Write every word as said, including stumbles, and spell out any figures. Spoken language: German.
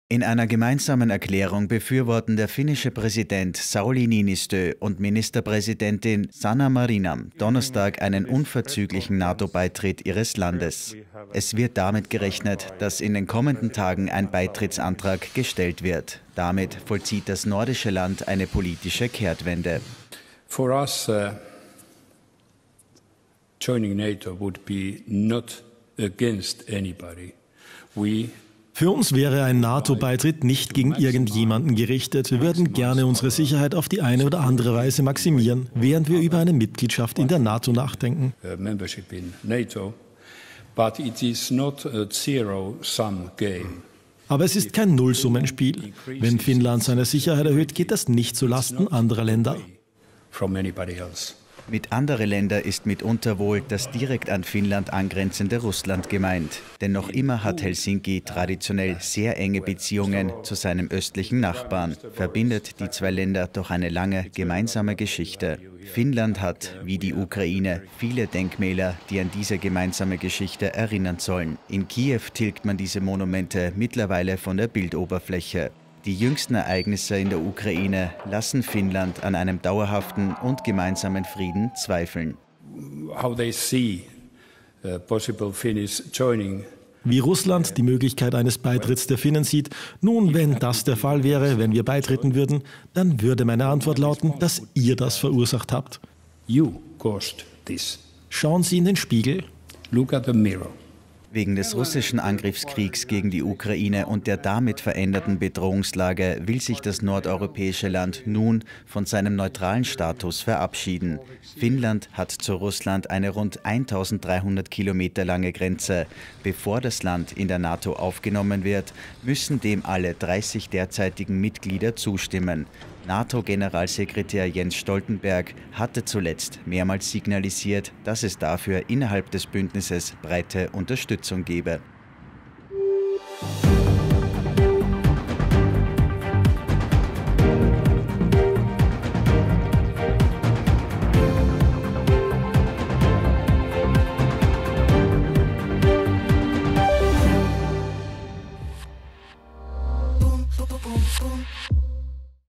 In einer gemeinsamen Erklärung befürworten der finnische Präsident Sauli Niinistö und Ministerpräsidentin Sanna Marin am Donnerstag einen unverzüglichen NATO-Beitritt ihres Landes. Es wird damit gerechnet, dass in den kommenden Tagen ein Beitrittsantrag gestellt wird. Damit vollzieht das nordische Land eine politische Kehrtwende. For us, uh, joining NATO would be not against anybody. We Für uns wäre ein NATO-Beitritt nicht gegen irgendjemanden gerichtet. Wir würden gerne unsere Sicherheit auf die eine oder andere Weise maximieren, während wir über eine Mitgliedschaft in der NATO nachdenken. Aber es ist kein Nullsummenspiel. Wenn Finnland seine Sicherheit erhöht, geht das nicht zulasten anderer Länder. Mit andere Länder ist mitunter wohl das direkt an Finnland angrenzende Russland gemeint. Denn noch immer hat Helsinki traditionell sehr enge Beziehungen zu seinem östlichen Nachbarn. Verbindet die zwei Länder doch eine lange gemeinsame Geschichte. Finnland hat, wie die Ukraine, viele Denkmäler, die an diese gemeinsame Geschichte erinnern sollen. In Kiew tilgt man diese Monumente mittlerweile von der Bildoberfläche. Die jüngsten Ereignisse in der Ukraine lassen Finnland an einem dauerhaften und gemeinsamen Frieden zweifeln. Wie Russland die Möglichkeit eines Beitritts der Finnen sieht, nun, wenn das der Fall wäre, wenn wir beitreten würden, dann würde meine Antwort lauten, dass ihr das verursacht habt. Schauen Sie in den Spiegel. Look at the mirror. Wegen des russischen Angriffskriegs gegen die Ukraine und der damit veränderten Bedrohungslage will sich das nordeuropäische Land nun von seinem neutralen Status verabschieden. Finnland hat zu Russland eine rund eintausenddreihundert Kilometer lange Grenze. Bevor das Land in der NATO aufgenommen wird, müssen dem alle dreißig derzeitigen Mitglieder zustimmen. NATO-Generalsekretär Jens Stoltenberg hatte zuletzt mehrmals signalisiert, dass es dafür innerhalb des Bündnisses breite Unterstützung gebe.